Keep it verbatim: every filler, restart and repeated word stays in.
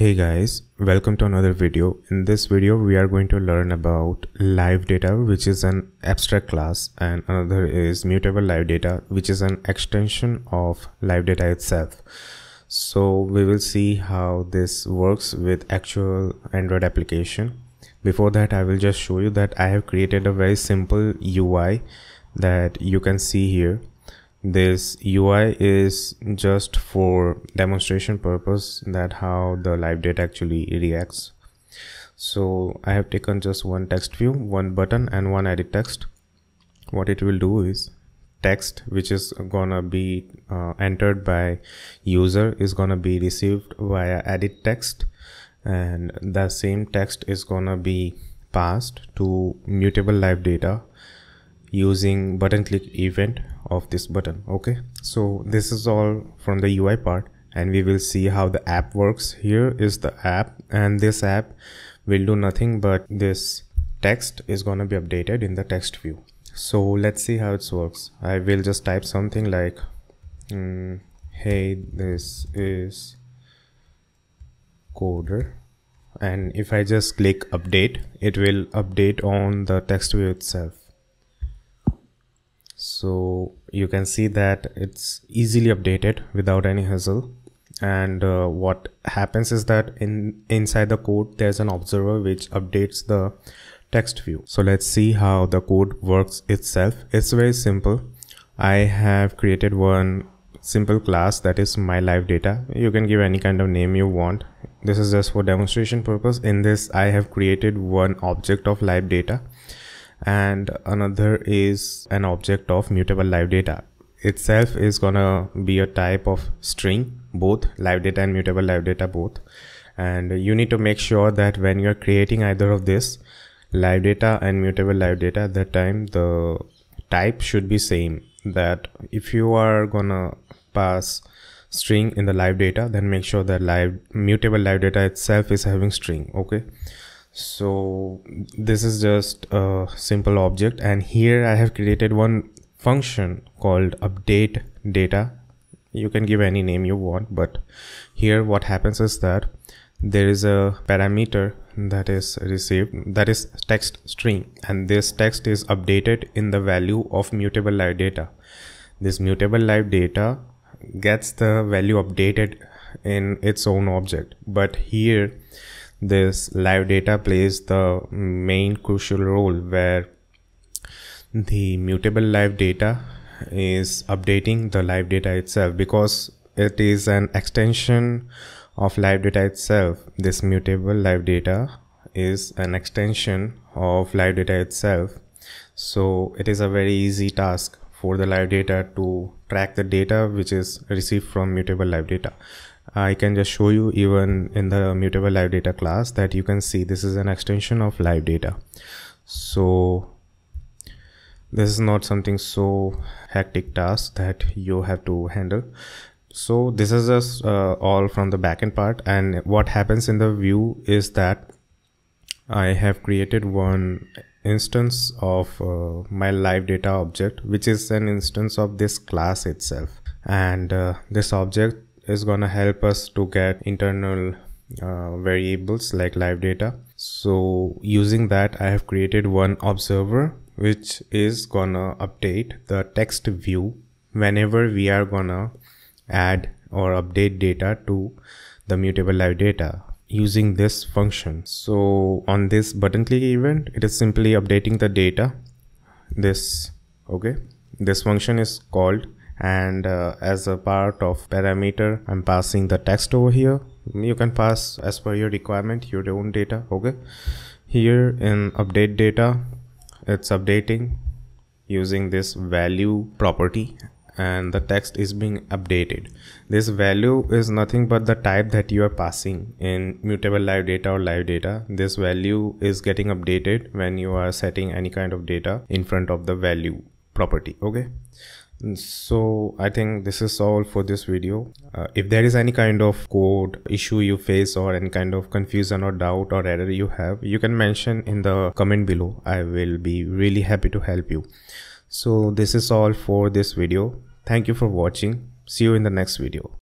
Hey guys, welcome to another video. In this video we are going to learn about LiveData, which is an abstract class, and another is MutableLivedata, which is an extension of LiveData itself. So we will see how this works with actual Android application. Before that, I will just show you that I have created a very simple U I that you can see here. This U I is just for demonstration purpose, that how the LiveData actually reacts. So I have taken just one text view, one button and one edit text. What it will do is text which is gonna be uh, entered by user is gonna be received via edit text, and the same text is gonna be passed to MutableLivedata using button click event of this button. Okay, so this is all from the U I part, and we will see how the app works. Here is the app, and this app will do nothing but this text is gonna be updated in the text view. So let's see how it works. I will just type something like mm, hey, this is coder, and if I just click update, it will update on the text view itself. So you can see that it's easily updated without any hassle. And uh, what happens is that in inside the code there's an observer which updates the text view. So let's see how the code works itself. It's very simple. I have created one simple class, that is my LiveData. You can give any kind of name you want. This is just for demonstration purpose. In this I have created one object of LiveData, and another is an object of MutableLivedata. Itself is gonna be a type of string, both LiveData and MutableLivedata both. And you need to make sure that when you're creating either of this, LiveData and MutableLivedata, at that time the type should be same. That if you are gonna pass string in the LiveData, then make sure that live MutableLivedata itself is having string. Okay, so this is just a simple object, and here I have created one function called update data. You can give any name you want, but here what happens is that there is a parameter that is received, that is text string, and this text is updated in the value of MutableLivedata. This MutableLivedata gets the value updated in its own object, but here this LiveData plays the main crucial role, where the MutableLivedata is updating the LiveData itself, because it is an extension of LiveData itself. This MutableLivedata is an extension of LiveData itself, so it is a very easy task for the LiveData to track the data which is received from MutableLivedata. I can just show you even in the MutableLivedata class that you can see this is an extension of LiveData. So this is not something so hectic task that you have to handle. So this is just uh, all from the backend part, and what happens in the view is that I have created one instance of uh, my LiveData object, which is an instance of this class itself, and uh, this object is gonna help us to get internal uh, variables like LiveData. So using that, I have created one observer which is gonna update the text view whenever we are gonna add or update data to the MutableLivedata using this function. So on this button click event, it is simply updating the data. This okay, this function is called, and uh, as a part of parameter I'm passing the text over here. You can pass as per your requirement your own data. Okay, here in update data, it's updating using this value property, and the text is being updated. This value is nothing but the type that you are passing in MutableLivedata or LiveData. This value is getting updated when you are setting any kind of data in front of the value property. Okay, so I think this is all for this video. Uh, if there is any kind of code issue you face, or any kind of confusion or doubt or error you have, you can mention in the comment below. I will be really happy to help you. So this is all for this video. Thank you for watching. See you in the next video.